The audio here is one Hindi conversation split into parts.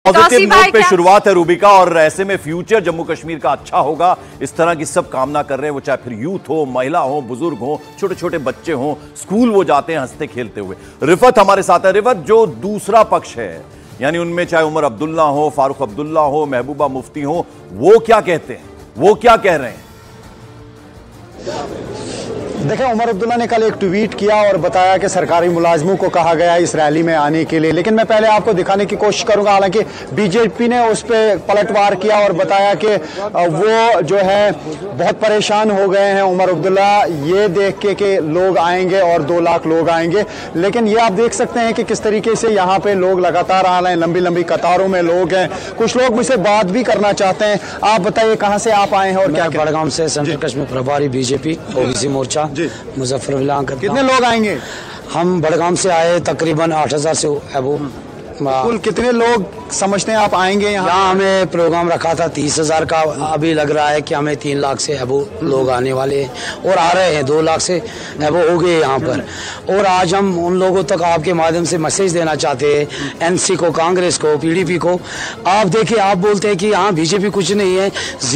पॉजिटिव नोट पे शुरुआत है रूबी का, और ऐसे में फ्यूचर जम्मू कश्मीर का अच्छा होगा, इस तरह की सब कामना कर रहे हैं वो, चाहे फिर यूथ हो, महिला हो, बुजुर्ग हो, छोटे छोटे बच्चे हो, स्कूल वो जाते हैं हंसते खेलते हुए। रिफत हमारे साथ है। रिफत, जो दूसरा पक्ष है, यानी उनमें चाहे उमर अब्दुल्ला हो, फारूक अब्दुल्ला हो, महबूबा मुफ्ती हो, वो क्या कहते हैं, वो क्या कह रहे हैं? देखिए, उमर अब्दुल्ला ने कल एक ट्वीट किया और बताया कि सरकारी मुलाजमों को कहा गया है इस रैली में आने के लिए, लेकिन मैं पहले आपको दिखाने की कोशिश करूंगा। हालांकि बीजेपी ने उस पर पलटवार किया और बताया कि वो जो है बहुत परेशान हो गए हैं उमर अब्दुल्ला ये देख के कि लोग आएंगे और 2 लाख लोग आएंगे। लेकिन ये आप देख सकते हैं कि किस तरीके से यहाँ पे लोग लगातार आ रहे हैं, लंबी लंबी कतारों में लोग हैं। कुछ लोग मुझसे बात भी करना चाहते हैं। आप बताइए कहाँ से आप आए हैं और क्या? बड़गाम से, सेंट्रल कश्मीर प्रभारी बीजेपी ओबीसी मोर्चा मुजफ्फर। कितने लोग आएंगे? हम बड़गाम से आए, तकरीबन 8000 से अबो। कुल कितने लोग समझते हैं आप आएंगे यहाँ? हमें प्रोग्राम रखा था 30,000 का, अभी लग रहा है कि हमें 3 लाख से अबो लोग आने वाले हैं और आ रहे हैं, 2 लाख से अबो हो गए यहाँ पर। और आज हम उन लोगों तक आपके माध्यम से मैसेज देना चाहते हैं, एनसी को, कांग्रेस को, पीडीपी को। आप देखिए, आप बोलते हैं कि यहाँ बीजेपी कुछ नहीं है,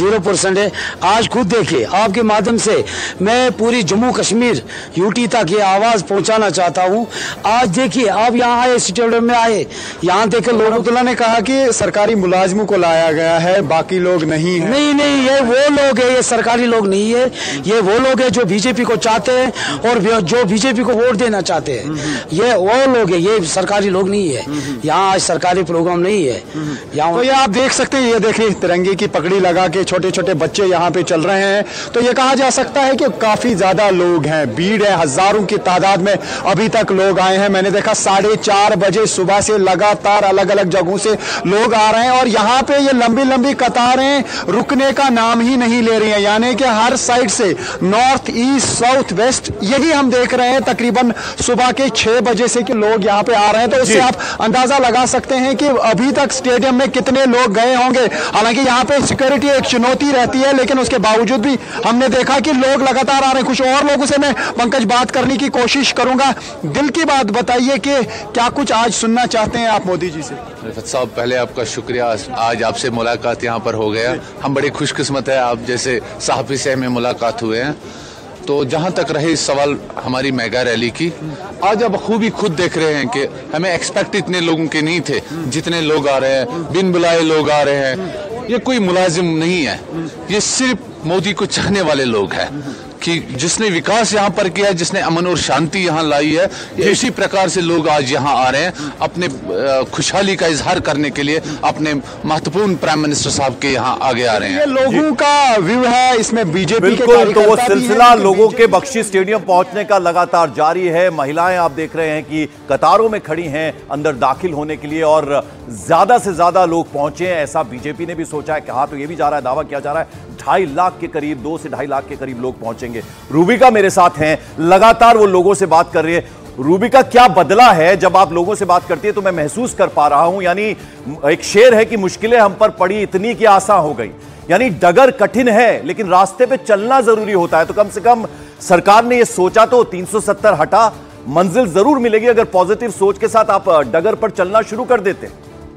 0% है। आज खुद देखिए, आपके माध्यम से मैं पूरी जम्मू कश्मीर यूटी तक ये आवाज पहुँचाना चाहता हूँ। आज देखिए, आप यहाँ आए, स्टेडियम में आए, यहाँ देखे लोग। अब्दुल्ला ने कहा कि सरकारी मुलाजिमों को लाया गया है, बाकी लोग नहीं है। नहीं, ये वो लोग है, ये सरकारी लोग नहीं है। ये वो लोग है जो बीजेपी को चाहते हैं और जो बीजेपी को वोट देना चाहते हैं, ये वो लोग है, ये सरकारी लोग नहीं है। यहाँ आज सरकारी प्रोग्राम नहीं है यहाँ। तो ये आप देख सकते हैं, ये देखिए तिरंगे की पगड़ी लगा के छोटे छोटे बच्चे यहाँ पे चल रहे हैं। तो ये कहा जा सकता है कि काफी ज्यादा लोग हैं, भीड़ है, हजारों की तादाद में अभी तक लोग आए हैं। मैंने देखा 4:30 बजे सुबह से लगातार अलग अलग जगहों से लोग आ रहे हैं और यहाँ पे ये लंबी लंबी कतारें रुकने का नाम ही नहीं ले रही हैं। यानी कि हर साइड से, नॉर्थ, ईस्ट, साउथ, वेस्ट, यही हम देख रहे हैं तकरीबन सुबह के 6 बजे से कि लोग यहाँ पे आ रहे हैं। तो इससे आप अंदाजा लगा सकते हैं कि अभी तक स्टेडियम में कितने लोग गए होंगे। हालांकि यहाँ पे सिक्योरिटी एक चुनौती रहती है, लेकिन उसके बावजूद भी हमने देखा कि लोग लगातार आ रहे हैं। कुछ और लोगों से मैं पंकज बात करने की कोशिश करूंगा। दिल की बात बताइए कि क्या कुछ आज सुनना चाहते हैं आप मोदी जी से? रिफत साहब, पहले आपका शुक्रिया, आज आपसे मुलाकात यहाँ पर हो गया। हम बड़े खुशकिस्मत है, आप जैसे सहाफ़ी से हमें मुलाकात हुए हैं। तो जहाँ तक रहे सवाल हमारी मेगा रैली की, आज अब खूबी खुद देख रहे हैं कि हमें एक्सपेक्ट इतने लोगों के नहीं थे जितने लोग आ रहे हैं, बिन बुलाए लोग आ रहे हैं। ये कोई मुलाजिम नहीं है, ये सिर्फ मोदी को चाहने वाले लोग हैं कि जिसने विकास यहाँ पर किया है, जिसने अमन और शांति यहाँ लाई है, इसी प्रकार से लोग आज यहाँ आ रहे हैं अपने खुशहाली का इजहार करने के लिए, अपने महत्वपूर्ण प्राइम मिनिस्टर साहब के यहाँ आगे आ रहे हैं। ये लोगों का व्यू है, इसमें बीजेपी के बिल्कुल। तो वो सिलसिला लोगों के बख्शी स्टेडियम पहुंचने का लगातार जारी है। महिलाएं आप देख रहे हैं कि कतारों में खड़ी हैं अंदर दाखिल होने के लिए, और ज्यादा से ज्यादा लोग पहुंचे हैं, ऐसा बीजेपी ने भी सोचा है। कहा तो ये भी जा रहा है, दावा किया जा रहा है 2.5 लाख के करीब, 2 से 2.5 लाख के करीब लोग पहुंचेंगे। रूबिका मेरे साथ हैं, लगातार वो लोगों से बात कर रही है। रूबिका, क्या बदला है? जब आप लोगों से बात करती है तो मैं महसूस कर पा रहा हूं, यानी एक शेर है कि मुश्किलें हम पर पड़ी इतनी कि आसान हो गई। यानी डगर कठिन है लेकिन रास्ते पे चलना जरूरी होता है। तो कम से कम सरकार ने यह सोचा तो 370 हटा, मंजिल जरूर मिलेगी अगर पॉजिटिव सोच के साथ आप डगर पर चलना शुरू कर देते।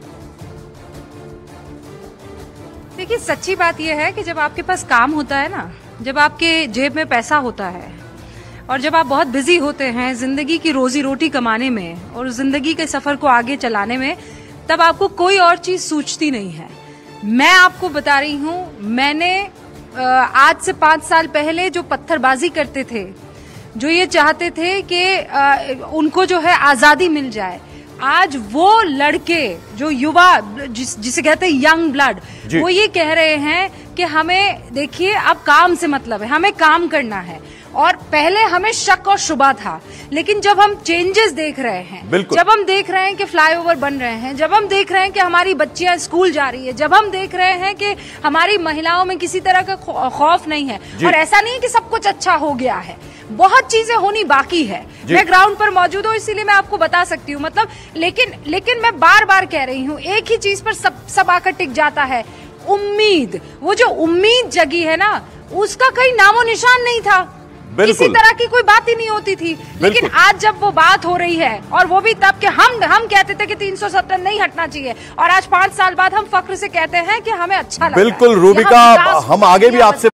देखिए, सच्ची बात यह है कि जब आपके पास काम होता है ना, जब आपके जेब में पैसा होता है और जब आप बहुत बिजी होते हैं जिंदगी की रोजी रोटी कमाने में और जिंदगी के सफर को आगे चलाने में, तब आपको कोई और चीज सूझती नहीं है। मैं आपको बता रही हूँ, मैंने आज से 5 साल पहले जो पत्थरबाजी करते थे, जो ये चाहते थे कि उनको जो है आजादी मिल जाए, आज वो लड़के जो युवा जिसे कहते हैं यंग ब्लड, वो ये कह रहे हैं कि हमें देखिए अब काम से मतलब है, हमें काम करना है। और पहले हमें शक और शुबा था, लेकिन जब हम चेंजेस देख रहे हैं, जब हम देख रहे हैं कि फ्लाईओवर बन रहे हैं, जब हम देख रहे हैं कि हमारी बच्चियां स्कूल जा रही है, जब हम देख रहे हैं कि हमारी महिलाओं में किसी तरह का खौफ नहीं है, और ऐसा नहीं कि सब कुछ अच्छा हो गया है, बहुत चीजें होनी बाकी है। मैं ग्राउंड पर मौजूद हूँ इसीलिए मैं आपको बता सकती हूँ। मतलब लेकिन मैं बार बार कह रही हूँ, एक ही चीज पर सब आकर टिक जाता है, उम्मीद। वो जो उम्मीद जगी है ना, उसका कहीं नामो निशान नहीं था। किसी तरह की कोई बात ही नहीं होती थी। लेकिन आज जब वो बात हो रही है, और वो भी तब के हम कहते थे कि 370 नहीं हटना चाहिए, और आज 5 साल बाद हम फख्र से कहते हैं कि हमें अच्छा लगा। बिल्कुल रूबिका, हम आगे भी आपसे